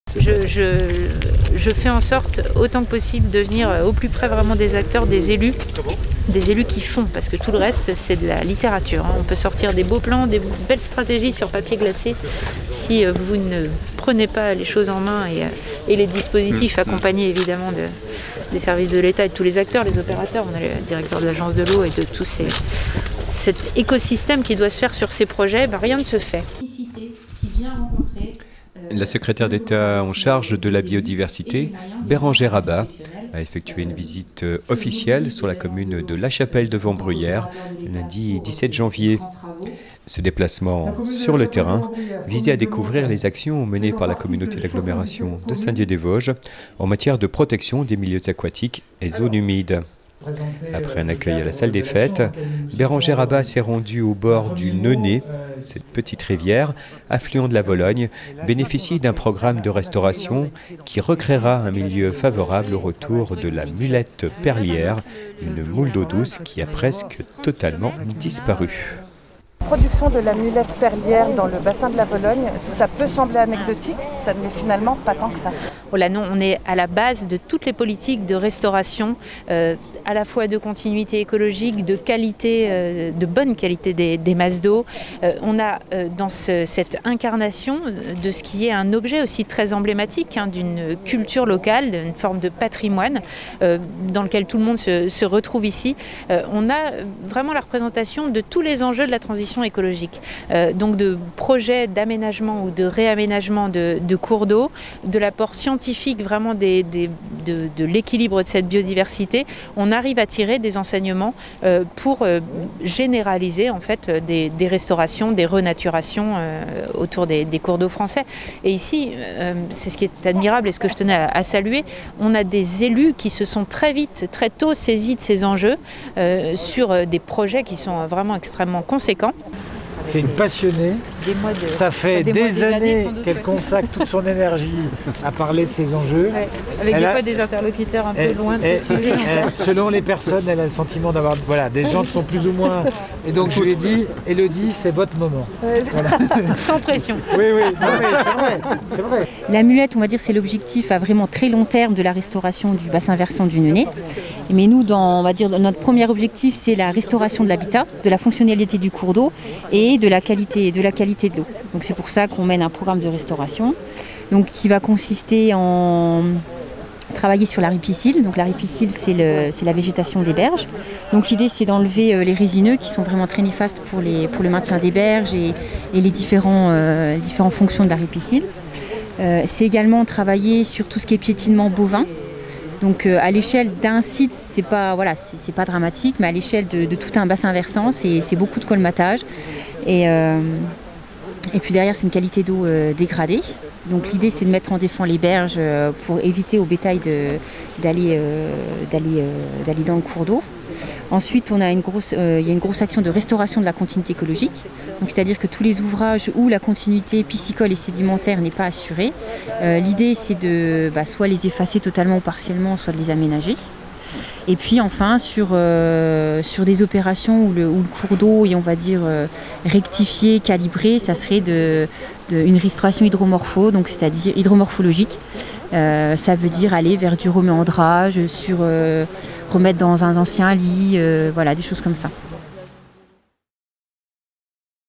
Je fais en sorte autant que possible de venir au plus près vraiment des acteurs, des élus qui font, parce que tout le reste c'est de la littérature. On peut sortir des beaux plans, des belles stratégies sur papier glacé. Si vous ne prenez pas les choses en main et les dispositifs accompagnés évidemment des services de l'État et de tous les acteurs, les opérateurs, on a le directeur de l'agence de l'eau et de tout cet écosystème qui doit se faire sur ces projets, rien ne se fait. La secrétaire d'État en charge de la biodiversité, Bérengère Abba, a effectué une visite officielle sur la commune de La Chapelle-devant-Bruyères lundi 17 janvier. Ce déplacement sur le terrain visait à découvrir les actions menées par la communauté d'agglomération de Saint-Dié-des-Vosges en matière de protection des milieux aquatiques et zones humides. Après un accueil à la salle des fêtes, Bérengère Abba s'est rendue au bord du Neuné. Cette petite rivière, affluent de la Vologne, bénéficie d'un programme de restauration qui recréera un milieu favorable au retour de la mulette perlière, une moule d'eau douce qui a presque totalement disparu. La production de la mulette perlière dans le bassin de la Vologne, ça peut sembler anecdotique, ça n'est finalement pas tant que ça. Voilà, non, on est à la base de toutes les politiques de restauration, à la fois de continuité écologique, de qualité, de bonne qualité des masses d'eau. On a dans cette incarnation de ce qui est un objet aussi très emblématique d'une culture locale, d'une forme de patrimoine dans lequel tout le monde se retrouve ici. On a vraiment la représentation de tous les enjeux de la transition écologique. Donc de projets d'aménagement ou de réaménagement de cours d'eau, de l'apport scientifique vraiment de l'équilibre de cette biodiversité. On arrive à tirer des enseignements pour généraliser en fait des restaurations, des renaturations autour des cours d'eau français. Et ici, c'est ce qui est admirable et ce que je tenais à saluer, on a des élus qui se sont très vite, très tôt saisis de ces enjeux sur des projets qui sont vraiment extrêmement conséquents. C'est une passionnée, ça fait des années qu'elle consacre toute son énergie à parler de ces enjeux. Ouais, avec des fois des interlocuteurs un peu loin de ce sujet. Selon les personnes, elle a le sentiment d'avoir des gens qui sont plus ou moins... Et donc je lui ai dit, Élodie, c'est votre moment. Voilà. Sans pression. Oui, non, mais c'est vrai. La mulette, on va dire, c'est l'objectif à vraiment très long terme de la restauration du bassin versant du Neuné. Mais nous, on va dire, notre premier objectif, c'est la restauration de l'habitat, de la fonctionnalité du cours d'eau et de la qualité de l'eau. Donc c'est pour ça qu'on mène un programme de restauration qui va consister en travailler sur la ripicile. Donc la ripicile, c'est la végétation des berges. Donc l'idée, c'est d'enlever les résineux qui sont vraiment très néfastes pour le maintien des berges et les différentes fonctions de la ripicile. C'est également travailler sur tout ce qui est piétinement bovin. Donc à l'échelle d'un site, c'est pas dramatique, mais à l'échelle de tout un bassin versant, c'est beaucoup de colmatage. Et puis derrière, c'est une qualité d'eau dégradée. Donc l'idée, c'est de mettre en défense les berges pour éviter au bétail d'aller dans le cours d'eau. Ensuite, il y a une grosse action de restauration de la continuité écologique. C'est-à-dire que tous les ouvrages où la continuité piscicole et sédimentaire n'est pas assurée, l'idée, c'est de soit les effacer totalement ou partiellement, soit de les aménager. Et puis enfin, sur des opérations où le cours d'eau est, on va dire, rectifié, calibré, ça serait une restauration c'est-à-dire hydromorphologique. Ça veut dire aller vers du reméandrage, remettre dans un ancien lit, des choses comme ça.